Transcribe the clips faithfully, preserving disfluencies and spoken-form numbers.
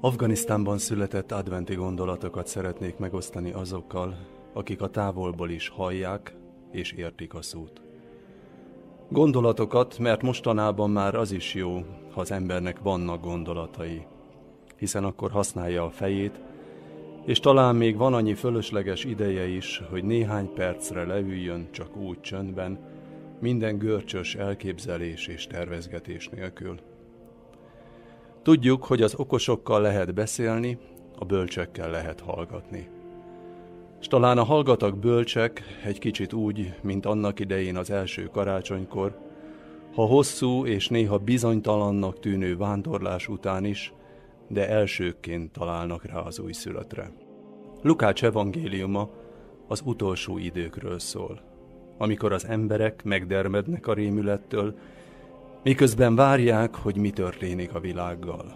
Afganisztánban született adventi gondolatokat szeretnék megosztani azokkal, akik a távolból is hallják és értik a szót. Gondolatokat, mert mostanában már az is jó, ha az embernek vannak gondolatai, hiszen akkor használja a fejét, és talán még van annyi fölösleges ideje is, hogy néhány percre leüljön csak úgy csöndben, minden görcsös elképzelés és tervezgetés nélkül. Tudjuk, hogy az okosokkal lehet beszélni, a bölcsekkel lehet hallgatni. S talán a hallgatak bölcsek egy kicsit úgy, mint annak idején az első karácsonykor, ha hosszú és néha bizonytalannak tűnő vándorlás után is, de elsőként találnak rá az újszülöttre. Lukács evangéliuma az utolsó időkről szól, amikor az emberek megdermednek a rémülettől, miközben várják, hogy mi történik a világgal.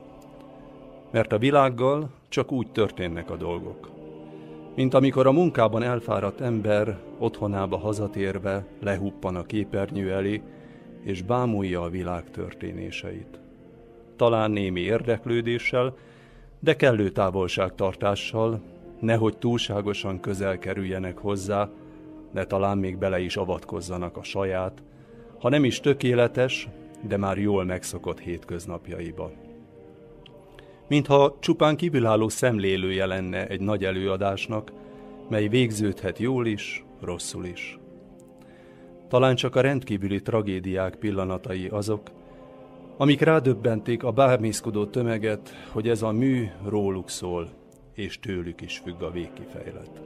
Mert a világgal csak úgy történnek a dolgok, mint amikor a munkában elfáradt ember otthonába hazatérve lehuppan a képernyő elé, és bámulja a világ történéseit. Talán némi érdeklődéssel, de kellő távolságtartással, nehogy túlságosan közel kerüljenek hozzá, de talán még bele is avatkozzanak a saját, ha nem is tökéletes, de már jól megszokott hétköznapjaiba. Mintha csupán kívülálló szemlélője lenne egy nagy előadásnak, mely végződhet jól is, rosszul is. Talán csak a rendkívüli tragédiák pillanatai azok, amik rádöbbenték a bámészkodó tömeget, hogy ez a mű róluk szól, és tőlük is függ a végkifejlet.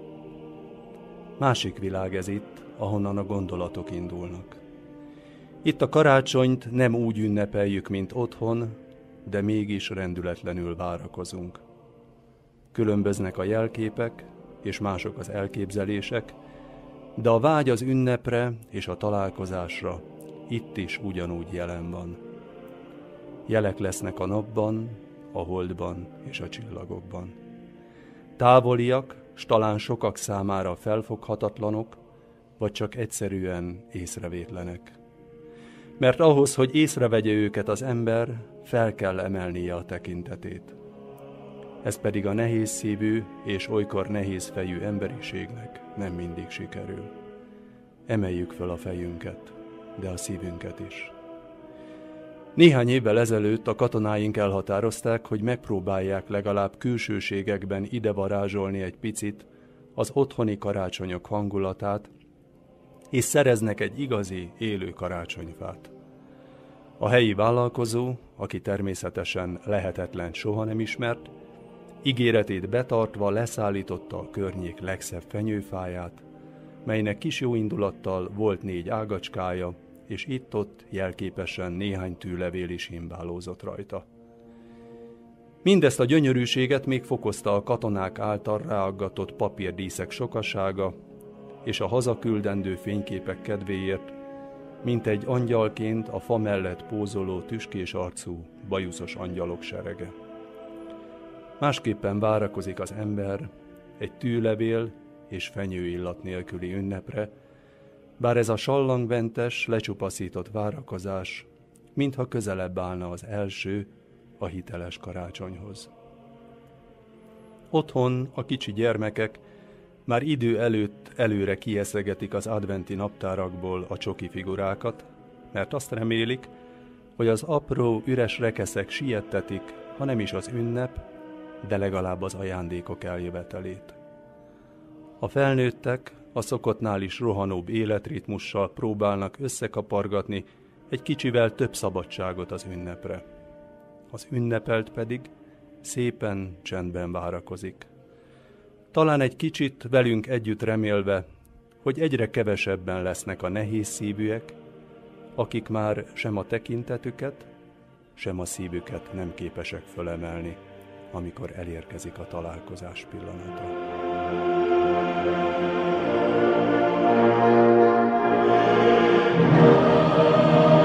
Másik világ ez itt, ahonnan a gondolatok indulnak. Itt a karácsonyt nem úgy ünnepeljük, mint otthon, de mégis rendületlenül várakozunk. Különböznek a jelképek, és mások az elképzelések, de a vágy az ünnepre és a találkozásra itt is ugyanúgy jelen van. Jelek lesznek a napban, a holdban és a csillagokban. Távoliak, s talán sokak számára felfoghatatlanok, vagy csak egyszerűen észrevétlenek. Mert ahhoz, hogy észrevegye őket az ember, fel kell emelnie a tekintetét. Ez pedig a nehéz szívű és olykor nehéz fejű emberiségnek nem mindig sikerül. Emeljük föl a fejünket, de a szívünket is. Néhány évvel ezelőtt a katonáink elhatározták, hogy megpróbálják legalább külsőségekben ide varázsolni egy picit az otthoni karácsonyok hangulatát, és szereznek egy igazi, élő karácsonyfát. A helyi vállalkozó, aki természetesen lehetetlen soha nem ismert, ígéretét betartva leszállította a környék legszebb fenyőfáját, melynek kis jóindulattal volt négy ágacskája, és itt-ott jelképesen néhány tűlevél is himbálózott rajta. Mindezt a gyönyörűséget még fokozta a katonák által ráaggatott papírdíszek sokasága, és a hazaküldendő fényképek kedvéért, mint egy angyalként a fa mellett pózoló tüskés arcú, bajuszos angyalok serege. Másképpen várakozik az ember egy tűlevél és fenyőillat nélküli ünnepre, bár ez a sallangmentes, lecsupaszított várakozás, mintha közelebb állna az első, a hiteles karácsonyhoz. Otthon a kicsi gyermekek már idő előtt előre kieszegetik az adventi naptárakból a csoki figurákat, mert azt remélik, hogy az apró, üres rekeszek siettetik, ha nem is az ünnep, de legalább az ajándékok eljövetelét. A felnőttek a szokottnál is rohanóbb életritmussal próbálnak összekapargatni egy kicsivel több szabadságot az ünnepre. Az ünnepelt pedig szépen csendben várakozik. Talán egy kicsit velünk együtt remélve, hogy egyre kevesebben lesznek a nehéz szívűek, akik már sem a tekintetüket, sem a szívüket nem képesek fölemelni, amikor elérkezik a találkozás pillanata. Thank you.